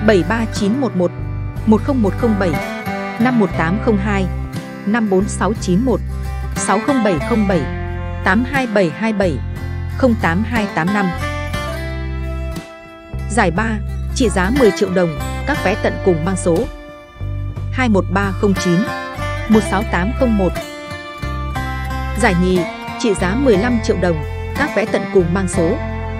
73911 10107 51802 54691 60707 82727 08285. Giải 3 trị giá 10 triệu đồng, các vé tận cùng mang số 21309 16801. Giải nhì trị giá 15 triệu đồng, các vé tận cùng mang số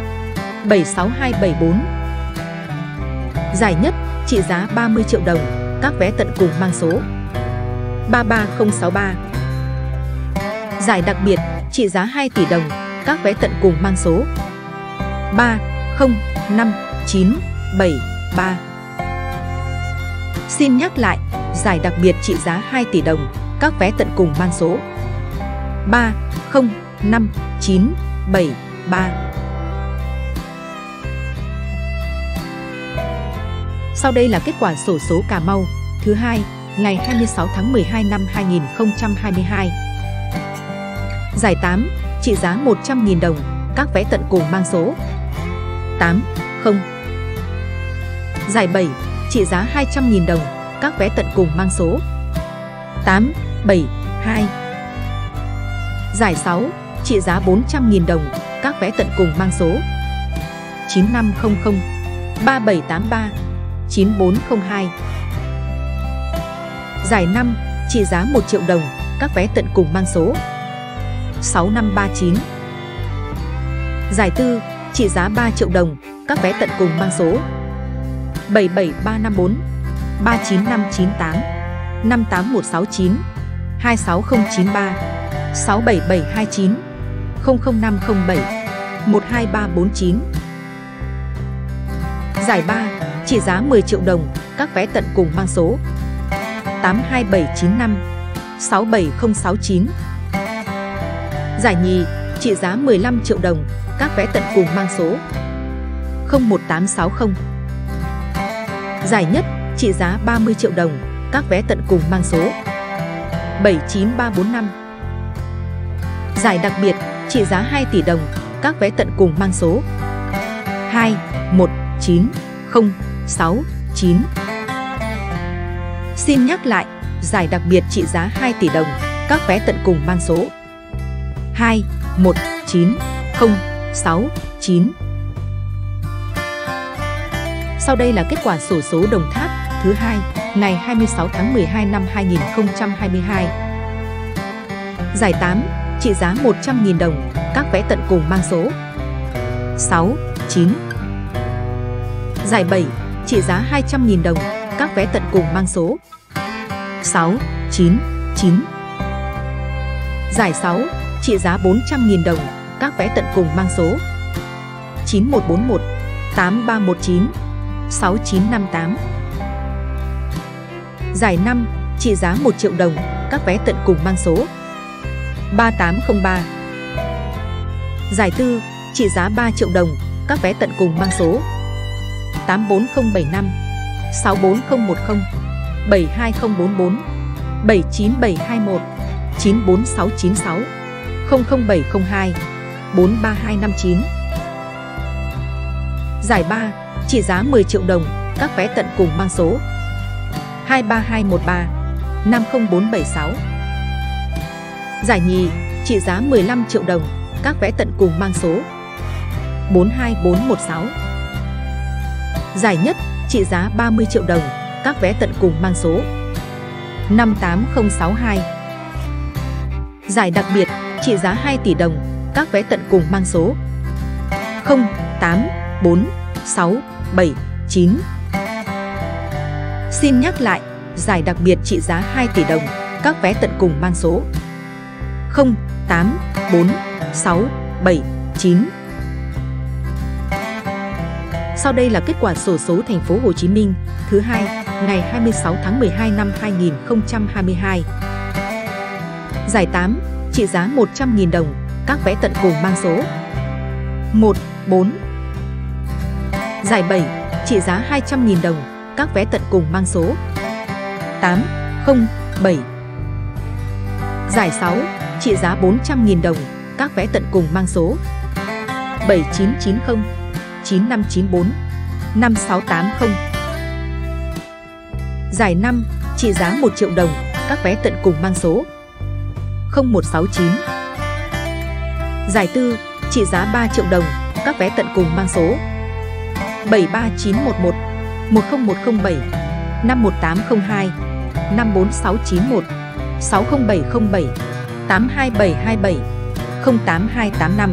76274. Giải nhất trị giá 30 triệu đồng, các vé tận cùng mang số 33063. Giải đặc biệt trị giá 2 tỷ đồng, các vé tận cùng mang số 30593. Xin nhắc lại, giải đặc biệt trị giá 2 tỷ đồng, các vé tận cùng mang số 30593. Sau đây là kết quả xổ số Cà Mau thứ hai ngày 26 tháng 12 năm 2022. Giải 8 trị giá 100.000 đồng, các vé tận cùng mang số 80. Giải 7 trị giá 200.000 đồng, các vé tận cùng mang số 872. Giải 6 trị giá 400.000 đồng, các vé tận cùng mang số 9500 3783 9402. Giải 5 trị giá 1 triệu đồng, các vé tận cùng mang số 6539. Giải 4 trị giá 3 triệu đồng, các vé tận cùng mang số 77354 39598 58169 26093 67729 00507 12349. Giải 3 trị giá 10 triệu đồng, các vé tận cùng mang số 82795 67069. Giải nhì trị giá 15 triệu đồng, các vé tận cùng mang số 01860. Giải nhất trị giá 30 triệu đồng, các vé tận cùng mang số 79345. Giải đặc biệt trị giá 2 tỷ đồng, các vé tận cùng mang số 219069. Xin nhắc lại, giải đặc biệt trị giá 2 tỷ đồng, các vé tận cùng mang số 219069. Sau đây là kết quả xổ số Đồng Tháp thứ hai ngày 26 tháng 12 năm 2022. Giải 8 trị giá 100.000 đồng, các vé tận cùng mang số 69. Giải 7 trị giá 200.000 đồng, các vé tận cùng mang số 699. Giải 6 trị giá 400.000 đồng, các vé tận cùng mang số 9141 8319 6958. Giải 5 trị giá 1 triệu đồng, các vé tận cùng mang số 3803. Giải 4 trị giá 3 triệu đồng, các vé tận cùng mang số 84075 64010 72044 79721 94696 00702 43259. Giải 3 trị giá 10 triệu đồng, các vé tận cùng mang số 23213 50476. Giải nhì trị giá 15 triệu đồng, các vé tận cùng mang số 42416. Giải nhất trị giá 30 triệu đồng, các vé tận cùng mang số 58062. Giải đặc biệt trị giá 2 tỷ đồng, các vé tận cùng mang số 084679. Xin nhắc lại, giải đặc biệt trị giá 2 tỷ đồng, các vé tận cùng mang số 084679. Sau đây là kết quả xổ số Thành phố Hồ Chí Minh thứ hai ngày 26 tháng 12 năm 2022. Giải 8 trị giá 100.000 đồng, các vé tận cùng mang số 14. Giải 7 trị giá 200.000 đồng, các vé tận cùng mang số 807. Giải 6 trị giá 400.000 đồng, các vé tận cùng mang số 7990 9594 5680 Giải 5, trị giá 1 triệu đồng, các vé tận cùng mang số 0169. Giải 4, trị giá 3 triệu đồng, các vé tận cùng mang số 73911, 10107, 51802, 54691, 60707, 82727, 08285.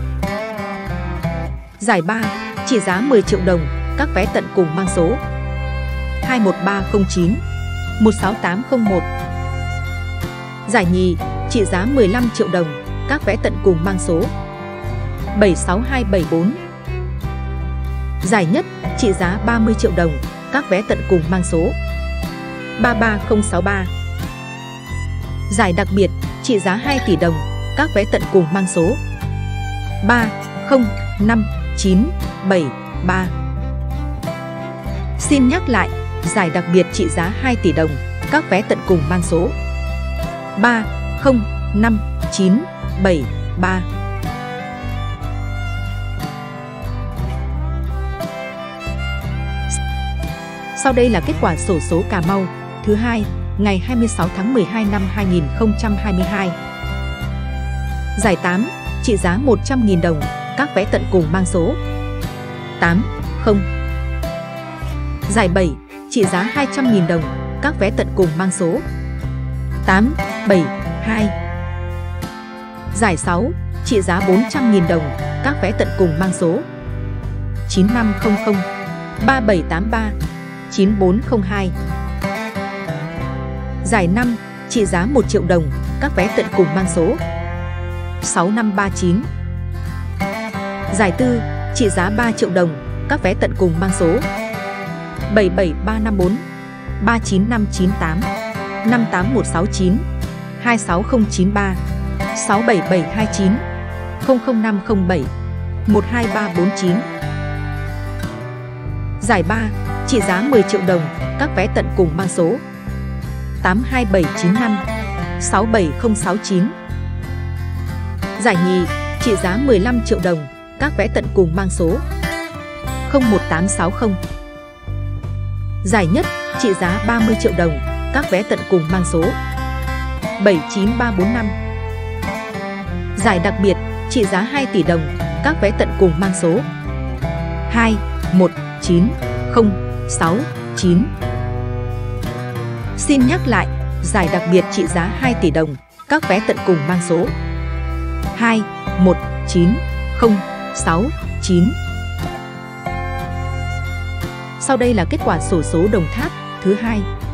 Giải 3, trị giá 10 triệu đồng, các vé tận cùng mang số 21309, 16801. Giải nhì, trị giá 15 triệu đồng, các vé tận cùng mang số 76274. Giải nhất, trị giá 30 triệu đồng, các vé tận cùng mang số 33063. Giải đặc biệt, trị giá 2 tỷ đồng, các vé tận cùng mang số 305973. Xin nhắc lại, giải đặc biệt trị giá 2 tỷ đồng, các vé tận cùng mang số 305973. Sau đây là kết quả xổ số Cà Mau thứ hai, ngày 26 tháng 12 năm 2022. Giải 8, trị giá 100.000 đồng, các vé tận cùng mang số 80. Giải 7, trị giá 200.000 đồng, các vé tận cùng mang số 872. Giải 6, trị giá 400.000 đồng, các vé tận cùng mang số 9500, 3783, 9402. Giải 5, trị giá 1 triệu đồng, các vé tận cùng mang số 6539. Giải 4, trị giá 3 triệu đồng, các vé tận cùng mang số 77354, 39598, 58169, 26093, 67729, 00507, 12349. Giải 3, trị giá 10 triệu đồng, các vé tận cùng mang số 82795, 67069. Giải nhì, trị giá 15 triệu đồng, các vé tận cùng mang số 01860. Giải nhất, trị giá 30 triệu đồng, các vé tận cùng mang số 79345. Giải đặc biệt, trị giá 2 tỷ đồng, các vé tận cùng mang số 219069. Xin nhắc lại, giải đặc biệt trị giá 2 tỷ đồng, các vé tận cùng mang số 219069. Sau đây là kết quả xổ số Đồng Tháp thứ hai,